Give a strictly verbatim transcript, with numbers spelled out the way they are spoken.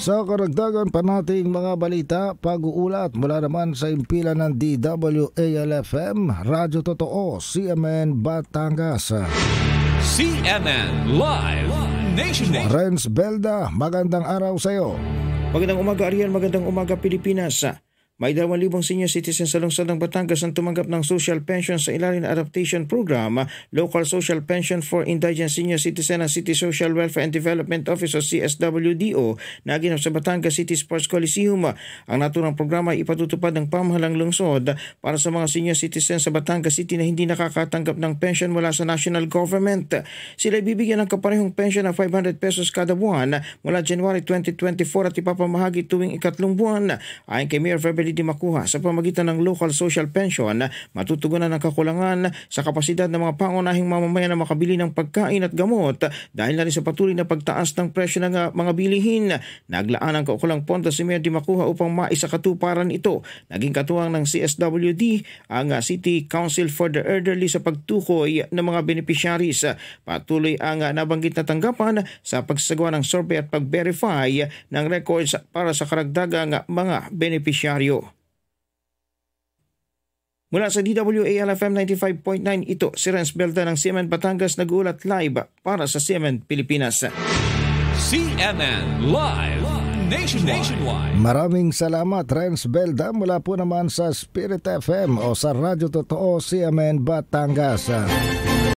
Sa karagdagan pa nating mga balita, pag-uulat mula naman sa impila ng D W A L F M, Radyo Totoo, C M N Batangas. C M N Live Nationwide. Renz Belda, magandang araw sa iyo. Magandang umaga Ariel, magandang umaga Pilipinas. May dalawang libong senior citizens sa lungsod ng Batangas ang tumanggap ng social pension sa ilalim ng adaptation program, Local Social Pension for Indigent Senior Citizen ng City Social Welfare and Development Office o C S W D O na ginap sa Batangas City Sports Coliseum. Ang naturang programa ay ipatutupad ng pamahalang lungsod para sa mga senior citizens sa Batangas City na hindi nakakatanggap ng pension mula sa national government. Sila bibigyan ng kaparehong pension na five hundred pesos kada buwan mula January twenty twenty-four at ipapamahagi tuwing ikatlong buwan. Ayon kay Mayor February di makuha sa pamagitan ng local social pension, matutugunan ang kakulangan sa kapasidad ng mga pangunahing mamamayan na makabili ng pagkain at gamot dahil na rin sa patuloy na pagtaas ng presyo ng mga bilihin. Naglaan ang kaukulang pondo si Mayor di makuha upang maisakatuparan ito. Naging katuwang ng C S W D ang City Council for the Elderly sa pagtukoy ng mga beneficiaries. Patuloy ang nabanggit na tanggapan sa pagsasagawa ng survey at pag-verify ng records para sa karagdagang mga beneficiaryo. Mula sa D W A L F M ninety-five point nine, ito si Renz Belda ng C M N Batangas nag-uulat live para sa C M N Pilipinas. C M N Live Nationwide. Maraming salamat Renz Belda mula po naman sa Spirit F M o sa Radyo Totoo C M N Batangas.